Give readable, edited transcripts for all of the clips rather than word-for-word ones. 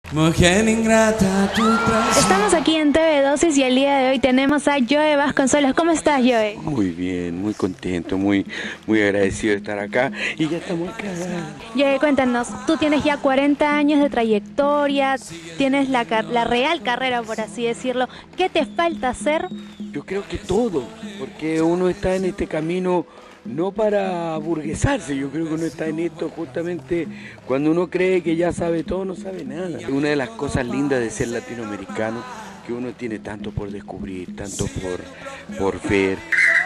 Mujer ingrata, tu traición. Estamos aquí en TV Dosis y el día de hoy tenemos a Joe Vasconcelos. ¿Cómo estás, Joe? Muy bien, muy contento, muy agradecido de estar acá y ya estamos acá. Joe, cuéntanos, tú tienes ya 40 años de trayectoria, tienes la real carrera, por así decirlo. ¿Qué te falta hacer? Yo creo que todo, porque uno está en este camino no para aburguesarse, yo creo que uno está en esto justamente cuando uno cree que ya sabe todo, no sabe nada. Una de las cosas lindas de ser latinoamericano, que uno tiene tanto por descubrir, tanto por ver.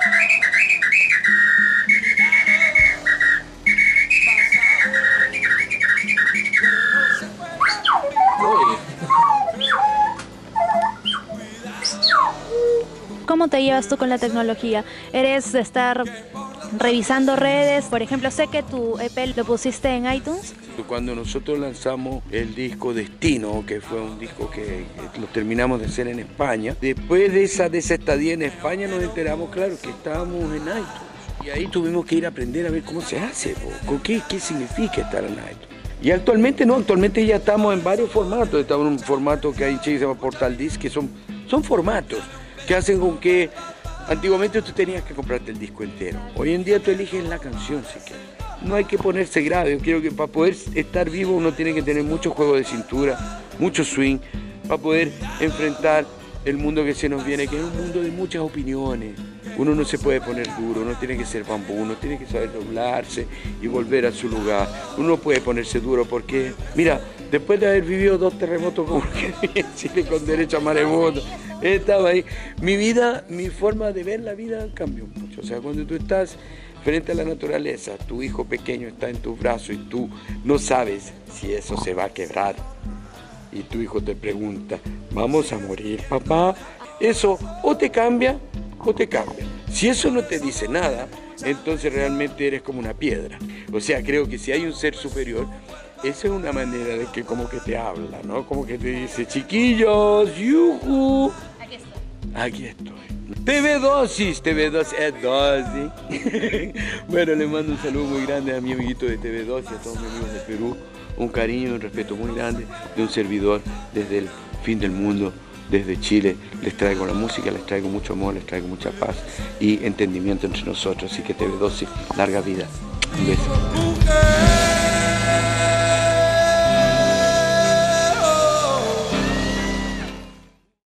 ¿Cómo te llevas tú con la tecnología? ¿Eres de estar revisando redes? Por ejemplo, sé que tu EP lo pusiste en iTunes. Cuando nosotros lanzamos el disco Destino, que fue un disco que lo terminamos de hacer en España, después de esa estadía en España nos enteramos, claro, que estábamos en iTunes. Y ahí tuvimos que ir a aprender a ver cómo se hace, qué significa estar en iTunes. Y actualmente no, actualmente ya estamos en varios formatos. Estamos en un formato que hay en Chile que se llama Portal Disc, que son formatos que hacen con que antiguamente tú tenías que comprarte el disco entero. Hoy en día tú eliges la canción si quieres. No hay que ponerse grave. Yo creo que para poder estar vivo uno tiene que tener mucho juego de cintura, mucho swing, para poder enfrentar el mundo que se nos viene, que es un mundo de muchas opiniones. Uno no se puede poner duro, uno tiene que ser bambú, uno tiene que saber doblarse y volver a su lugar. Uno no puede ponerse duro porque, mira, después de haber vivido 2 terremotos como en Chile con derecho a maremoto, estaba ahí. Mi vida, mi forma de ver la vida cambió mucho. O sea, cuando tú estás frente a la naturaleza, tu hijo pequeño está en tus brazos y tú no sabes si eso se va a quebrar. Y tu hijo te pregunta, ¿vamos a morir, papá? Eso o te cambia o te cambia. Si eso no te dice nada, entonces realmente eres como una piedra. O sea, creo que si hay un ser superior, esa es una manera de que como que te habla, ¿no? Como que te dice, chiquillos, yujú. Aquí estoy. TV Dosis es dosis. Bueno, le mando un saludo muy grande a mi amiguito de TV Dosis, a todos mis amigos de Perú. Un cariño y un respeto muy grande de un servidor desde el fin del mundo, desde Chile. Les traigo la música, les traigo mucho amor, les traigo mucha paz y entendimiento entre nosotros. Así que TV Dosis, larga vida. Un beso.